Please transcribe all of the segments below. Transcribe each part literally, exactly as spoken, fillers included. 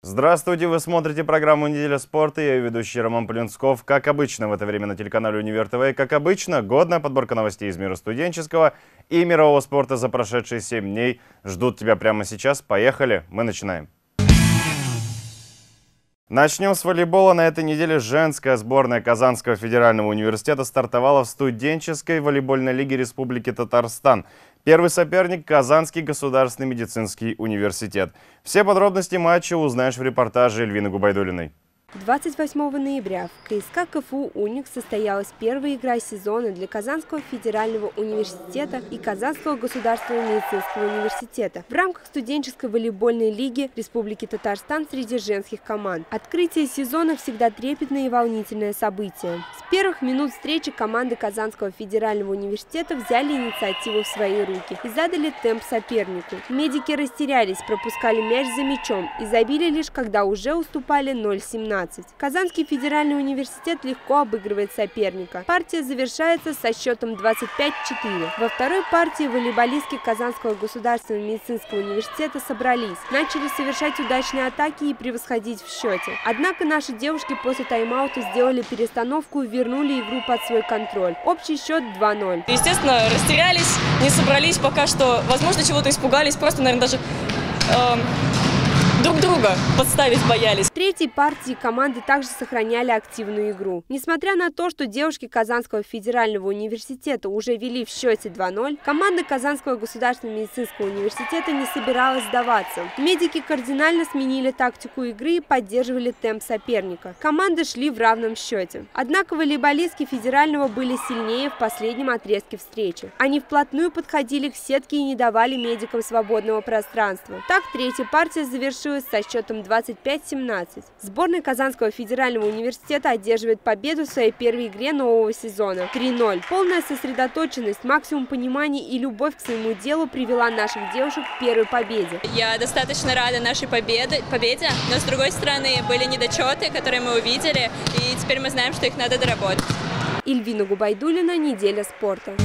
Здравствуйте, вы смотрите программу «Неделя спорта». Я ее ведущий Роман Полинсков. Как обычно, в это время на телеканале Универ ТВ. Как обычно, годная подборка новостей из мира студенческого и мирового спорта за прошедшие семь дней ждут тебя прямо сейчас. Поехали, мы начинаем. Начнем с волейбола. На этой неделе женская сборная Казанского федерального университета стартовала в студенческой волейбольной лиге Республики Татарстан. Первый соперник – Казанский государственный медицинский университет. Все подробности матча узнаешь в репортаже Эльвины Губайдуллиной. двадцать восьмого ноября в КСК КФУ «Уникс» состоялась первая игра сезона для Казанского федерального университета и Казанского государственного медицинского университета в рамках студенческой волейбольной лиги Республики Татарстан среди женских команд. Открытие сезона всегда трепетное и волнительное событие. С первых минут встречи команды Казанского федерального университета взяли инициативу в свои руки и задали темп сопернику. Медики растерялись, пропускали мяч за мячом и забили лишь когда уже уступали ноль семнадцать. Казанский федеральный университет легко обыгрывает соперника. Партия завершается со счетом двадцать пять четыре. Во второй партии волейболистки Казанского государственного медицинского университета собрались, начали совершать удачные атаки и превосходить в счете. Однако наши девушки после тайм-аута сделали перестановку и вернули игру под свой контроль. Общий счет два ноль. Естественно, растерялись, не собрались пока что, возможно, чего-то испугались, просто, наверное, даже... Э друг друга подставить боялись. В третьей партии команды также сохраняли активную игру. Несмотря на то, что девушки Казанского федерального университета уже вели в счете два ноль, команда Казанского государственного медицинского университета не собиралась сдаваться. Медики кардинально сменили тактику игры и поддерживали темп соперника. Команды шли в равном счете. Однако волейболистки федерального были сильнее в последнем отрезке встречи. Они вплотную подходили к сетке и не давали медикам свободного пространства. Так, третья партия завершилась со счетом двадцать пять семнадцать. Сборная Казанского федерального университета одерживает победу в своей первой игре нового сезона три ноль. Полная сосредоточенность, максимум понимания и любовь к своему делу привела наших девушек к первой победе. Я достаточно рада нашей победе, победе, но с другой стороны были недочеты, которые мы увидели, и теперь мы знаем, что их надо доработать. Эльвина Губайдуллина, «Неделя спорта».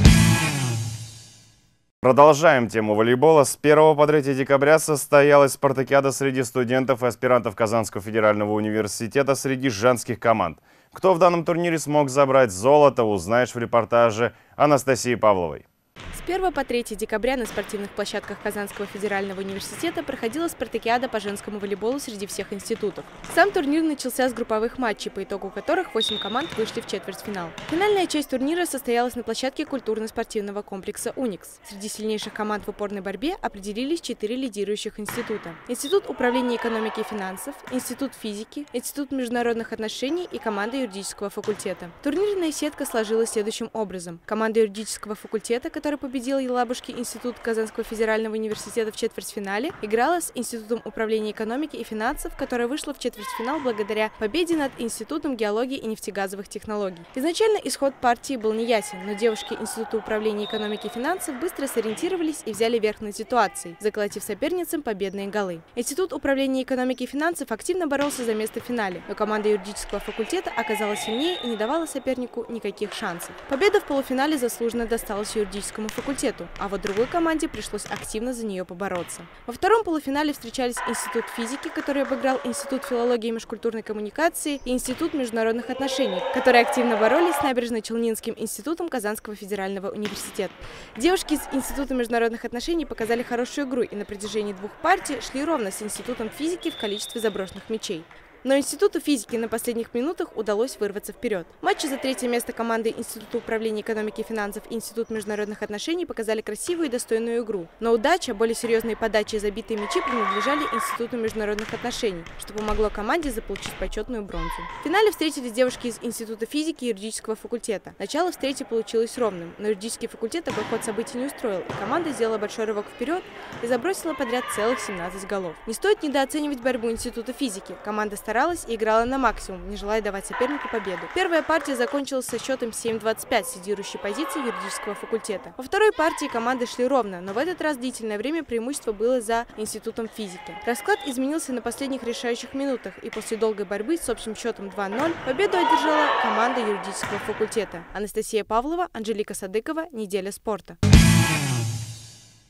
Продолжаем тему волейбола. С первого по третье декабря состоялась спартакиада среди студентов и аспирантов Казанского федерального университета среди женских команд. Кто в данном турнире смог забрать золото, узнаешь в репортаже Анастасии Павловой. С первого по третье декабря на спортивных площадках Казанского федерального университета проходила спартакиада по женскому волейболу среди всех институтов. Сам турнир начался с групповых матчей, по итогу которых восемь команд вышли в четвертьфинал. Финальная часть турнира состоялась на площадке культурно-спортивного комплекса «Уникс». Среди сильнейших команд в упорной борьбе определились четыре лидирующих института: Институт управления экономики и финансов, Институт физики, Институт международных отношений и команда юридического факультета. Турнирная сетка сложилась следующим образом. Команда юридического факультета, которая победила Елабужский институт Казанского федерального университета в четвертьфинале, играла с Институтом управления экономики и финансов, которая вышла в четвертьфинал благодаря победе над Институтом геологии и нефтегазовых технологий. Изначально исход партии был неясен, но девушки Института управления экономики и финансов быстро сориентировались и взяли верх над ситуацией, заколотив соперницам победные голы. Институт управления экономики и финансов активно боролся за место в финале, но команда юридического факультета оказалась сильнее и не давала сопернику никаких шансов. Победа в полуфинале заслуженно досталась юридическому факультету, а вот другой команде пришлось активно за нее побороться. Во втором полуфинале встречались Институт физики, который обыграл Институт филологии и межкультурной коммуникации, и Институт международных отношений, которые активно боролись с Набережно-Челнинским институтом Казанского федерального университета. Девушки из Института международных отношений показали хорошую игру и на протяжении двух партий шли ровно с Институтом физики в количестве заброшенных мячей. Но Институту физики на последних минутах удалось вырваться вперед. Матчи за третье место команды Института управления экономики и финансов и Институт международных отношений показали красивую и достойную игру. Но удача, более серьезные подачи и забитые мячи принадлежали Институту международных отношений, что помогло команде заполучить почетную бронзу. В финале встретились девушки из Института физики и юридического факультета. Начало встречи получилось ровным, но юридический факультет такой ход событий не устроил, и команда сделала большой рывок вперед и забросила подряд целых семнадцать голов. Не стоит недооценивать борьбу Института физики. Команда старалась и играла на максимум, не желая давать сопернику победу. Первая партия закончилась со счетом семь двадцать пять с лидирующей позиции юридического факультета. Во второй партии команды шли ровно, но в этот раз длительное время преимущество было за Институтом физики. Расклад изменился на последних решающих минутах, и после долгой борьбы с общим счетом два ноль победу одержала команда юридического факультета. Анастасия Павлова, Анжелика Садыкова, «Неделя спорта».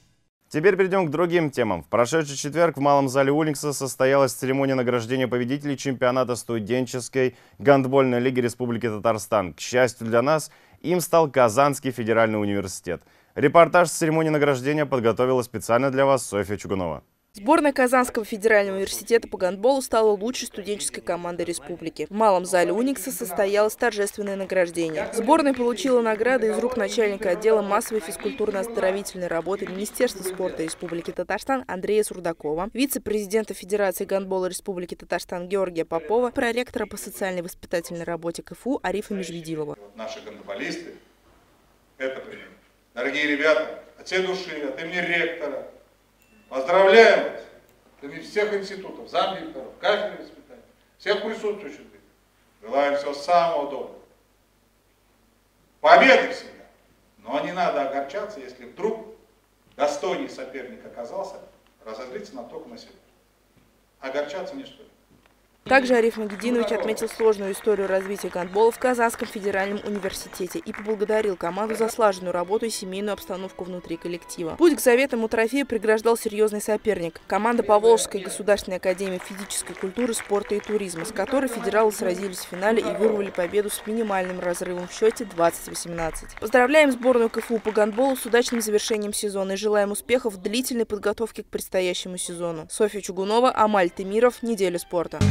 Теперь перейдем к другим темам. В прошедший четверг в Малом зале Уникса состоялась церемония награждения победителей чемпионата студенческой гандбольной лиги Республики Татарстан. К счастью для нас, им стал Казанский федеральный университет. Репортаж с церемонии награждения подготовила специально для вас Софья Чугунова. Сборная Казанского федерального университета по гандболу стала лучшей студенческой командой республики. В Малом зале Уникса состоялось торжественное награждение. Сборная получила награды из рук начальника отдела массовой физкультурно-оздоровительной работы Министерства спорта Республики Татарстан Андрея Сурдакова, вице-президента Федерации гандбола Республики Татарстан Георгия Попова, проректора по социальной воспитательной работе КФУ Арифа Межведилова. Наши гандболисты – это пример. Дорогие ребята, от всей души, от имени ректора, поздравляем вас, от имени всех институтов, замдиректоров, кафедры воспитания, всех присутствующих. Желаем всего самого доброго. Победы всегда. Но не надо огорчаться, если вдруг достойный соперник оказался, разозлиться нам только на себя. Огорчаться не стоит. Также Ариф Магединович отметил сложную историю развития гандбола в Казанском федеральном университете и поблагодарил команду за слаженную работу и семейную обстановку внутри коллектива. Путь к заветному трофею преграждал серьезный соперник – команда Поволжской государственной академии физической культуры, спорта и туризма, с которой федералы сразились в финале и вырвали победу с минимальным разрывом в счете двадцать восемнадцать. Поздравляем сборную КФУ по гандболу с удачным завершением сезона и желаем успехов в длительной подготовке к предстоящему сезону. Софья Чугунова, Амаль Темиров. Неделя спорта.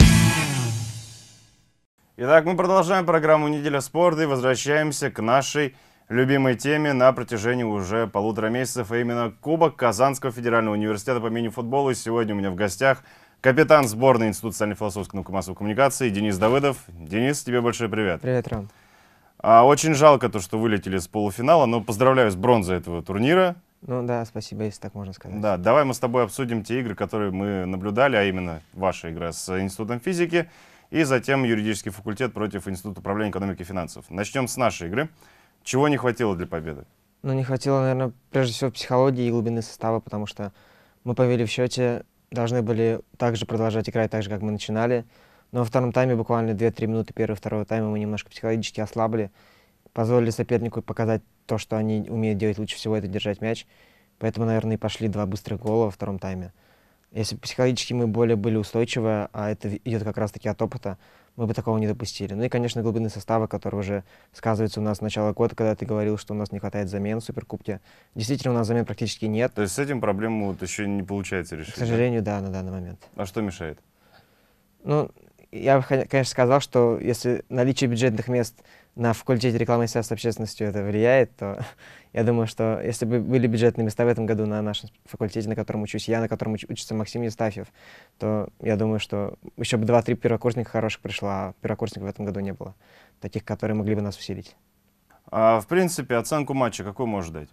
Итак, мы продолжаем программу «Неделя спорта» и возвращаемся к нашей любимой теме на протяжении уже полутора месяцев, а именно Кубок Казанского федерального университета по мини-футболу. И сегодня у меня в гостях капитан сборной Института социально-философской науки и массовой коммуникации Денис Давыдов. Денис, тебе большой привет. Привет, Ром. А, очень жалко то, что вылетели с полуфинала, но поздравляю с бронзой этого турнира. Ну да, спасибо, если так можно сказать. Да, давай мы с тобой обсудим те игры, которые мы наблюдали, а именно ваша игра с Институтом физики и затем юридический факультет против Института управления экономики и финансов. Начнем с нашей игры. Чего не хватило для победы? Ну, не хватило, наверное, прежде всего психологии и глубины состава, потому что мы повели в счете, должны были также продолжать играть так же, как мы начинали. Но во втором тайме, буквально две-три минуты первого и второго тайма, мы немножко психологически ослабли, позволили сопернику показать то, что они умеют делать лучше всего, это держать мяч. Поэтому, наверное, и пошли два быстрых гола во втором тайме. Если бы психологически мы более были устойчивы, а это идет как раз-таки от опыта, мы бы такого не допустили. Ну и, конечно, глубины состава, который уже сказывается у нас с начала года, когда ты говорил, что у нас не хватает замен в Суперкубке. Действительно, у нас замен практически нет. То есть с этим проблему вот еще не получается решить? К сожалению, да, на данный момент. А что мешает? Ну, я бы, конечно, сказал, что если наличие бюджетных мест на факультете рекламы и связи с общественностью это влияет, то я думаю, что если бы были бюджетные места в этом году на нашем факультете, на котором учусь я, на котором уч учится Максим Евстафьев, то я думаю, что еще бы два-три первокурсника хороших пришло, а первокурсников в этом году не было. Таких, которые могли бы нас усилить. А, в принципе, оценку матча какой можешь дать?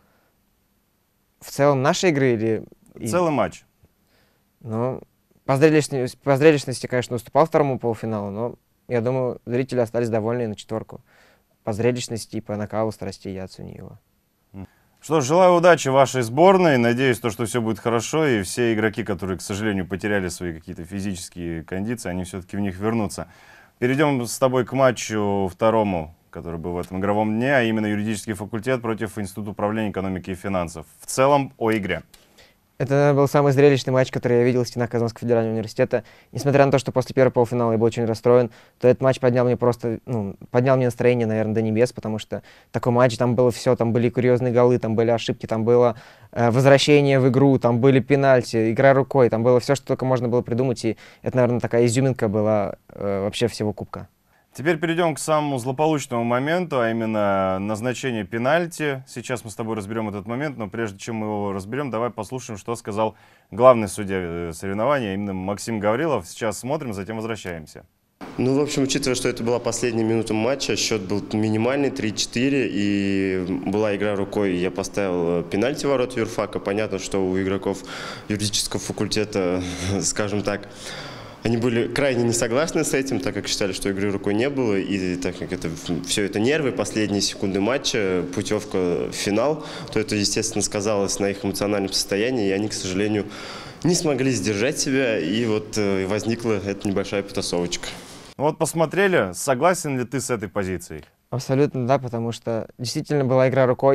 В целом нашей игры или... Целый матч. Ну, по зрелищности, по зрелищности, конечно, уступал второму полуфиналу, но я думаю, зрители остались довольны на четверку. По зрелищности и по накалу страстей я оценю его. Что ж, желаю удачи вашей сборной. Надеюсь, то, что все будет хорошо, и все игроки, которые, к сожалению, потеряли свои какие-то физические кондиции, они все-таки в них вернутся. Перейдем с тобой к матчу второму, который был в этом игровом дне, а именно юридический факультет против Института управления экономики и финансов. В целом о игре. Это был самый зрелищный матч, который я видел в стенах Казанского федерального университета. Несмотря на то, что после первого полуфинала я был очень расстроен, то этот матч поднял мне просто, ну, поднял мне настроение, наверное, до небес, потому что такой матч, там было все, там были курьезные голы, там были ошибки, там было э, возвращение в игру, там были пенальти, игра рукой, там было все, что только можно было придумать, и это, наверное, такая изюминка была э, вообще всего кубка. Теперь перейдем к самому злополучному моменту, а именно назначение пенальти. Сейчас мы с тобой разберем этот момент, но прежде чем мы его разберем, давай послушаем, что сказал главный судья соревнования, именно Максим Гаврилов. Сейчас смотрим, затем возвращаемся. Ну, в общем, учитывая, что это была последняя минута матча, счет был минимальный, три-четыре, и была игра рукой, я поставил пенальти в ворот юрфака. Понятно, что у игроков юридического факультета, скажем так, они были крайне не согласны с этим, так как считали, что игры рукой не было, и так как это все это нервы, последние секунды матча, путевка в финал, то это, естественно, сказалось на их эмоциональном состоянии, и они, к сожалению, не смогли сдержать себя, и вот возникла эта небольшая потасовочка. Вот посмотрели, согласен ли ты с этой позицией? Абсолютно да, потому что действительно была игра рукой,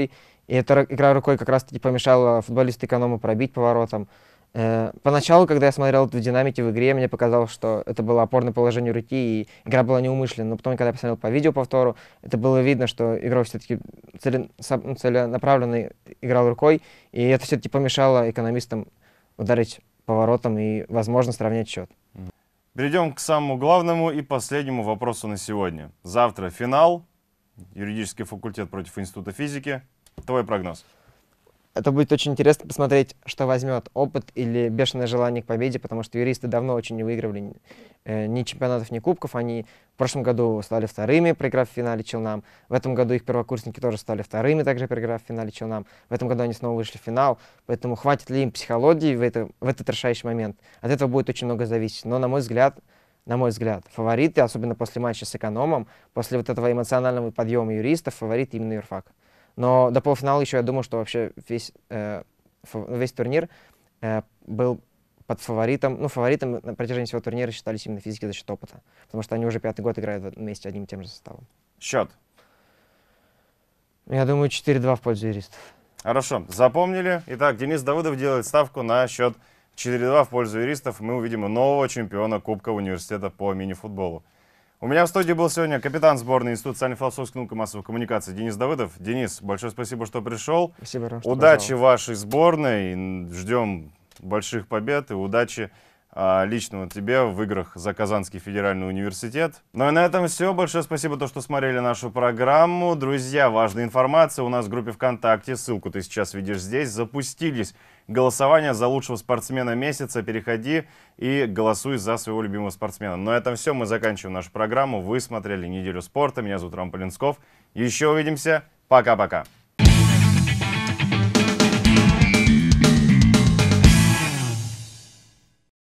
И эта игра рукой как раз-таки помешала футболисту эконому пробить поворотом. Э, поначалу, когда я смотрел это в динамике в игре, мне показалось, что это было опорное положение руки, и игра была неумышленной. Но потом, когда я посмотрел по видеоповтору, это было видно, что игрок все-таки целенаправленно играл рукой, и это все-таки помешало экономистам ударить поворотом и, возможно, сравнять счет. Перейдем к самому главному и последнему вопросу на сегодня. Завтра финал, юридический факультет против Института физики. Твой прогноз? Это будет очень интересно посмотреть, что возьмет опыт или бешеное желание к победе, потому что юристы давно очень не выигрывали э, ни чемпионатов, ни кубков. Они в прошлом году стали вторыми, проиграв в финале Челнам. В этом году их первокурсники тоже стали вторыми, также проиграв в финале Челнам. В этом году они снова вышли в финал. Поэтому хватит ли им психологии в, это, в этот решающий момент? От этого будет очень много зависеть. Но, на мой взгляд, на мой взгляд, фавориты, особенно после матча с экономом, после вот этого эмоционального подъема юристов, фаворит именно юрфак. Но до полуфинала еще я думаю, что вообще весь, э, весь турнир э, был под фаворитом. Ну, фаворитом на протяжении всего турнира считались именно физики за счет опыта. Потому что они уже пятый год играют вместе одним и тем же составом. Счет? Я думаю, четыре-два в пользу юристов. Хорошо, запомнили. Итак, Денис Давыдов делает ставку на счет четыре-два в пользу юристов. Мы увидим нового чемпиона Кубка университета по мини-футболу. У меня в студии был сегодня капитан сборной Института социально-философских наук и массовой коммуникации Денис Давыдов. Денис, большое спасибо, что пришел. Спасибо, Ром, удачи что вашей сборной. Ждем больших побед и удачи а, лично тебе в играх за Казанский федеральный университет. Ну и на этом все. Большое спасибо, то, что смотрели нашу программу. Друзья, важная информация. У нас в группе ВКонтакте, ссылку ты сейчас видишь здесь, запустились голосование за лучшего спортсмена месяца. Переходи и голосуй за своего любимого спортсмена. На этом все. Мы заканчиваем нашу программу. Вы смотрели «Неделю спорта». Меня зовут Ром Полинсков. Еще увидимся. Пока-пока.